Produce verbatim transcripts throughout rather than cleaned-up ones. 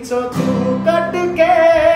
चो तू कट के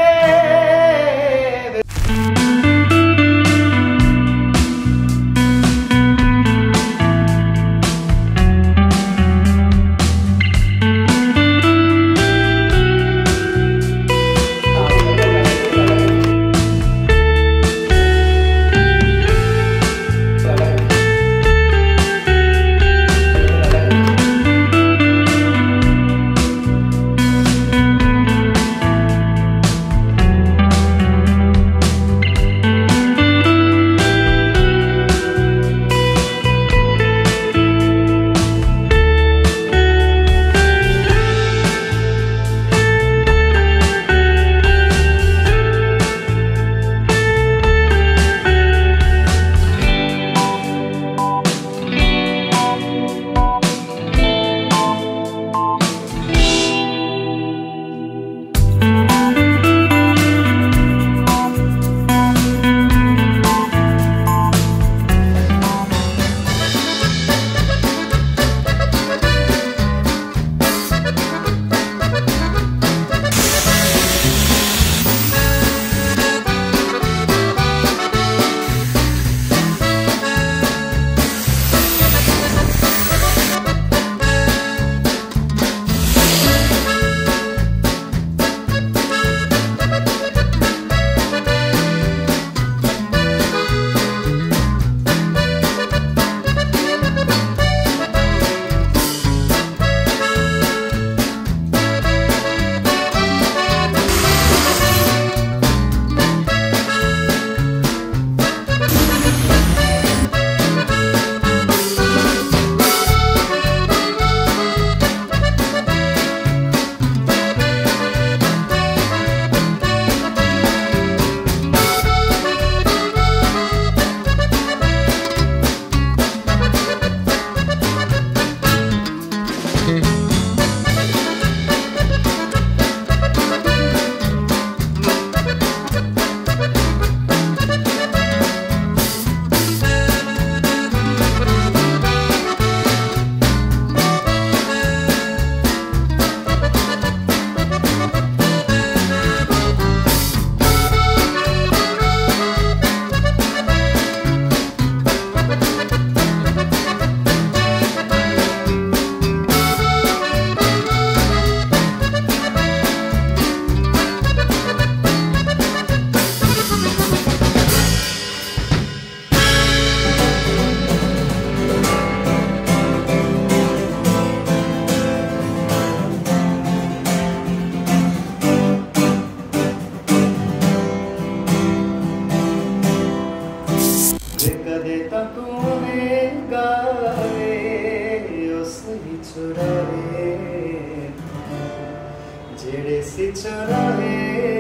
जेड़े से चुराए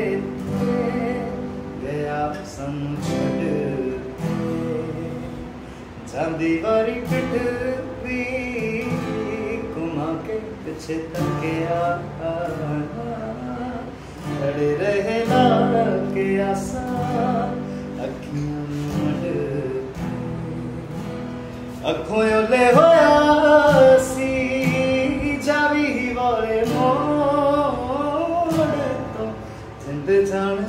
गया समझ चांदी वाली पिठ भी घुमा के पीछे तकिया खड़े रहे ला के आसा अखियां अखों ले होया सी जावी वाले मोड़ तो जिंद जान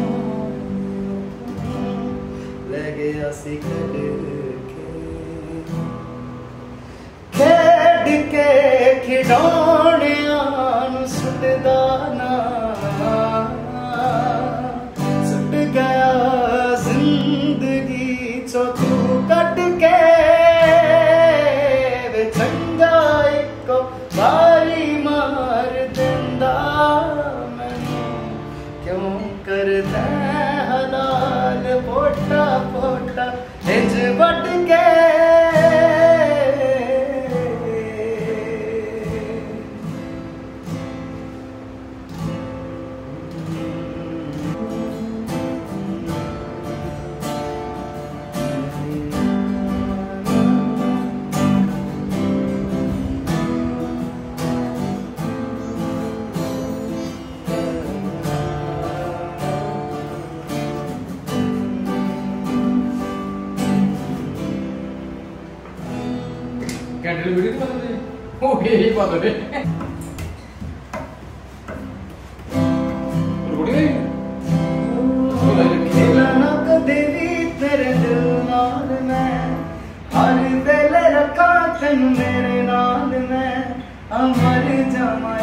ले गया सी खेड के खेड के खिडौणियां नूं सुटदा ना सुट गया जिंदगी चो तू कट के बारी मार देंदा मैनू क्यों करदा हलाल पोटा पोटा इंज वट के कैंडल वीडियो तो मतलब ओके यही बात है तेन मेरे नाल मैं अमर जावा